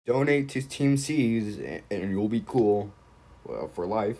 Donate to Team C's and you'll be cool, well, for life.